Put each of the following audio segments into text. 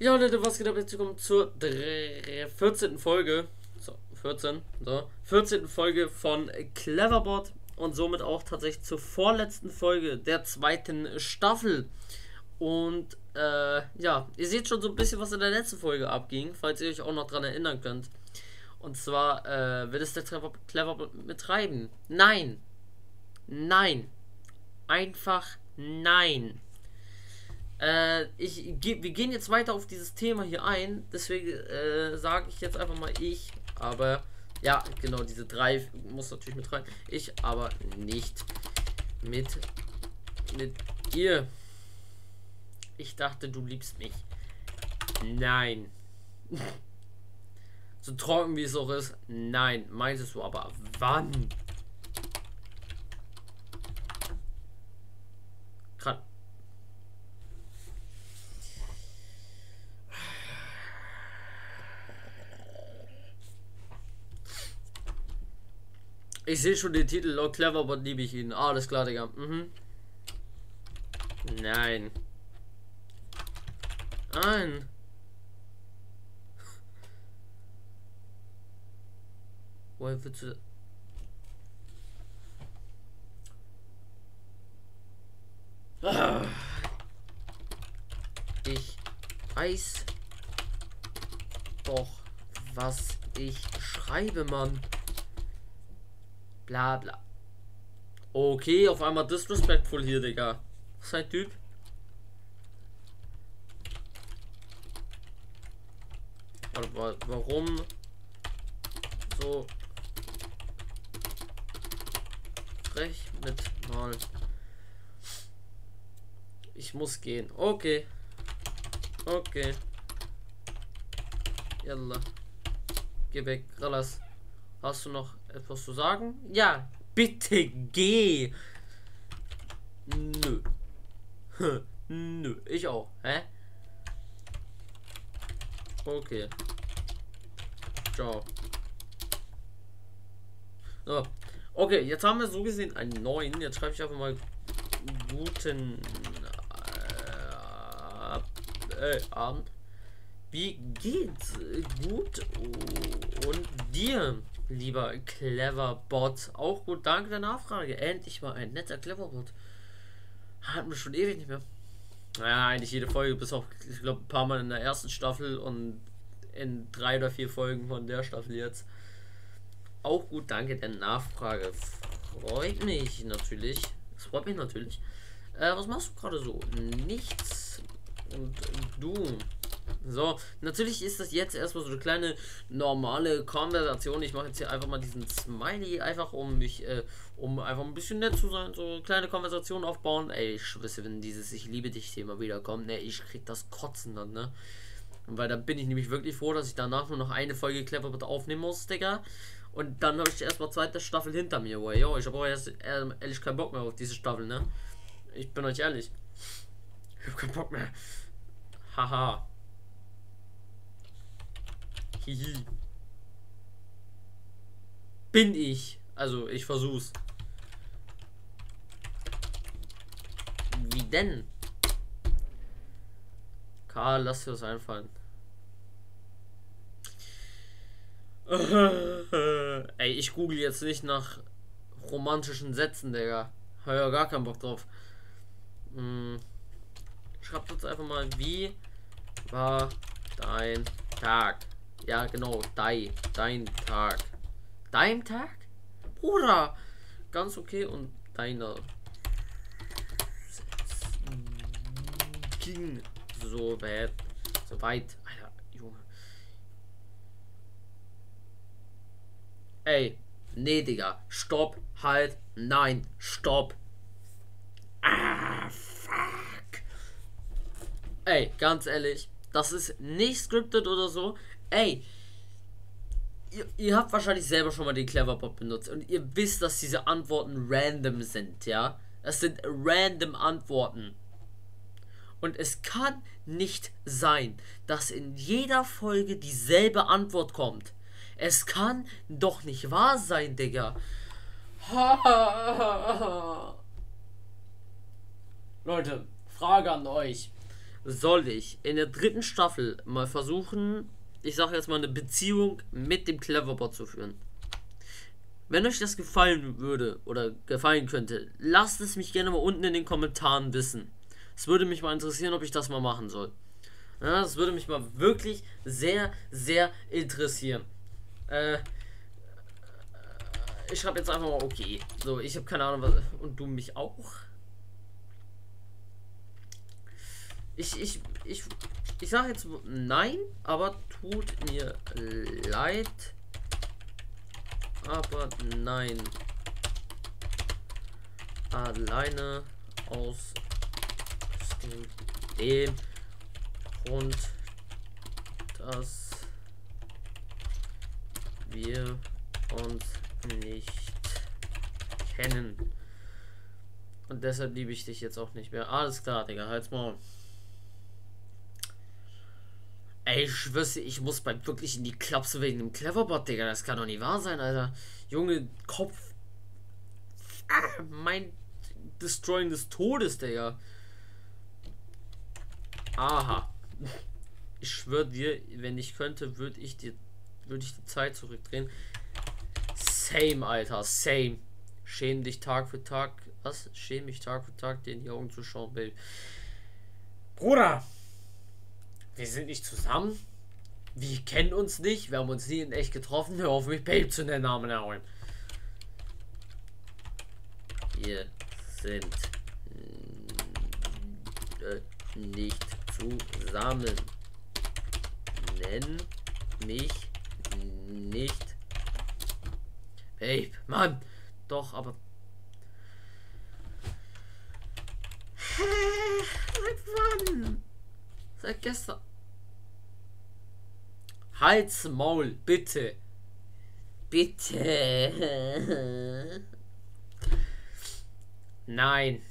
Ja, Leute, was geht ab? Jetzt willkommen zur 14. Folge. So, 14. So, 14. Folge von Cleverbot und somit auch tatsächlich zur vorletzten Folge der zweiten Staffel. Und ja, ihr seht schon so ein bisschen, was in der letzten Folge abging, falls ihr euch auch noch dran erinnern könnt. Und zwar wird es der Cleverbot betreiben. Nein. Nein. Einfach nein. Wir gehen jetzt weiter auf dieses Thema hier ein, deswegen sage ich jetzt einfach mal ich, aber ja, genau, diese drei muss natürlich mit rein. Ich, aber nicht mit ihr. Ich dachte, du liebst mich. Nein. So trocken wie es auch ist. Nein, meintest du aber wann? Gerade. Ich sehe schon den Titel, Lord Cleverbot liebe ich ihn. Alles klar, Digga. Mhm. Nein. Nein. Woher willst du... Ich weiß doch, was ich schreibe, Mann. Bla bla. Okay, auf einmal disrespectful hier, Digga. Was ist ein Typ? Warum so frech mit mal? Ich muss gehen. Okay. Okay. Yalla. Geh weg, Ralas. Hast du noch etwas zu sagen? Ja, bitte geh. Nö. Nö, ich auch. Hä? Okay. Ciao. So. Okay, jetzt haben wir so gesehen einen neuen. Jetzt schreibe ich einfach mal guten Abend. Wie geht's? Gut. Und dir, lieber Cleverbot? Auch gut, danke der Nachfrage. Endlich mal ein netter Cleverbot. Hatten wir schon ewig nicht mehr. Ja, eigentlich jede Folge, bis auf, ich glaube, ein paar Mal in der ersten Staffel und in 3 oder 4 Folgen von der Staffel jetzt. Auch gut, danke der Nachfrage. Freut mich natürlich. Es freut mich natürlich. Was machst du gerade so? Nichts. Und du? So, natürlich ist das jetzt erstmal so eine kleine normale Konversation. Ich mache jetzt hier einfach mal diesen Smiley, einfach um mich, um einfach ein bisschen nett zu sein, so eine kleine Konversation aufbauen. Ey, ich schwöre, wenn dieses Ich liebe dich Thema wiederkommt, ne, ich krieg das Kotzen dann, ne? Weil da bin ich nämlich wirklich froh, dass ich danach nur noch eine Folge Cleverbot aufnehmen muss, Digga. Und dann habe ich erstmal zweite Staffel hinter mir, boy. Yo, ich habe auch erst ehrlich keinen Bock mehr auf diese Staffel, ne? Ich bin euch ehrlich. Ich habe keinen Bock mehr. Haha. Hihi. Bin ich. Also, ich versuch's. Wie denn? Karl, lass dir das einfallen. Ey, ich google jetzt nicht nach romantischen Sätzen, Digga. Hab ja gar keinen Bock drauf. Schreibt jetzt einfach mal, wie war dein Tag? Ja, genau, dein Tag. Dein Tag? Bruder! Ganz okay und deiner. Ging so weit. Alter, Junge. Ey, nee, Digga. Stopp, halt, nein, stopp. Ah, fuck. Ey, ganz ehrlich, das ist nicht scripted oder so. Ey, ihr habt wahrscheinlich selber schon mal den Cleverbot benutzt und ihr wisst, dass diese Antworten random sind, ja? Das sind random Antworten. Und es kann nicht sein, dass in jeder Folge dieselbe Antwort kommt. Es kann doch nicht wahr sein, Digga. Leute, Frage an euch. soll ich in der 3. Staffel mal versuchen, ich sage jetzt mal, eine Beziehung mit dem Cleverbot zu führen. Wenn euch das gefallen würde oder gefallen könnte, lasst es mich gerne mal unten in den Kommentaren wissen. Es würde mich mal interessieren, ob ich das mal machen soll. Ja, das würde mich mal wirklich sehr, sehr interessieren. Ich schreibe jetzt einfach mal okay. So, ich habe keine Ahnung, was. Und du mich auch? Ich sage jetzt nein, aber tut mir leid. Aber nein. Alleine aus dem Grund, dass wir uns nicht kennen. Und deshalb liebe ich dich jetzt auch nicht mehr. Alles klar, Digga, halt's mal. Ey, ich schwör's, ich muss bald wirklich in die Klapse wegen dem Cleverbot, Digga. Das kann doch nicht wahr sein, Alter. Junge, Kopf. Mein Destroying des Todes, Digga. Aha. Ich schwör dir, wenn ich könnte, würde ich die Zeit zurückdrehen. Same, Alter, same. Schäm dich Tag für Tag. Was? Schäm mich Tag für Tag, dir in die Augen zu schauen, Baby. Bruder! Wir sind nicht zusammen. Wir kennen uns nicht. Wir haben uns nie in echt getroffen. Hör auf, mich Babe zu nennen, Namen erholen. Wir sind nicht zusammen. Nenn mich nicht Babe. Mann. Doch, aber. Seit wann? Seit gestern. Halt's Maul, bitte. Bitte. Nein.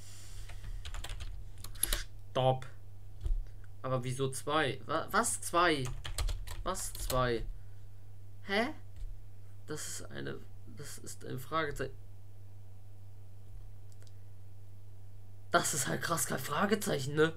Stopp. Aber wieso 2? Was 2? Was 2? Hä? Das ist ein Fragezeichen. Das ist halt krass kein Fragezeichen, ne?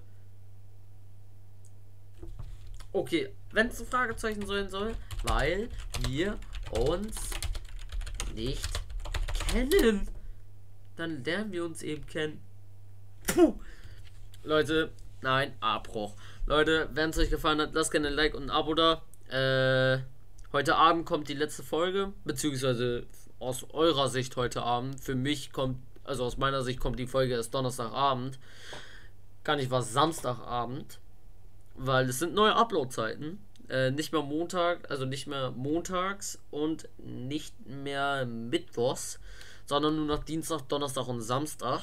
Okay, wenn es ein Fragezeichen sein soll, weil wir uns nicht kennen, dann lernen wir uns eben kennen. Puh. Leute, nein, Abbruch. Leute, wenn es euch gefallen hat, lasst gerne ein Like und ein Abo da. Heute Abend kommt die letzte Folge, beziehungsweise aus eurer Sicht heute Abend. Für mich kommt, also aus meiner Sicht kommt die Folge erst Donnerstagabend. Gar nicht was Samstagabend. Weil es sind neue Upload-Zeiten. Nicht mehr Montag, also nicht mehr montags und nicht mehr mittwochs, sondern nur noch Dienstag, Donnerstag und Samstag.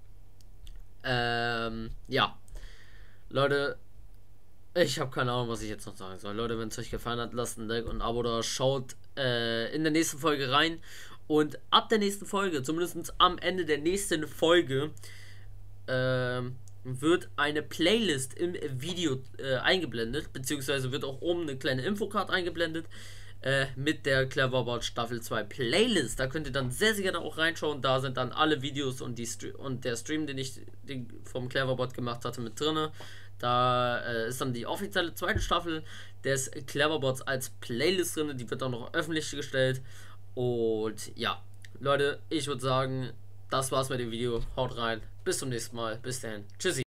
Ja. Leute, ich habe keine Ahnung, was ich jetzt noch sagen soll. Leute, wenn es euch gefallen hat, lasst ein Like und ein Abo da. Schaut in der nächsten Folge rein. Und ab der nächsten Folge, zumindest am Ende der nächsten Folge, wird eine Playlist im Video eingeblendet, beziehungsweise wird auch oben eine kleine Infocard eingeblendet mit der Cleverbot Staffel 2 Playlist. Da könnt ihr dann sehr, sehr gerne auch reinschauen. Da sind dann alle Videos und der Stream, den ich vom Cleverbot gemacht hatte, mit drin. Da ist dann die offizielle 2. Staffel des Cleverbots als Playlist drin. Die wird auch noch öffentlich gestellt. Und ja, Leute, ich würde sagen, das war's mit dem Video. Haut rein. Bis zum nächsten Mal. Bis dahin. Tschüssi.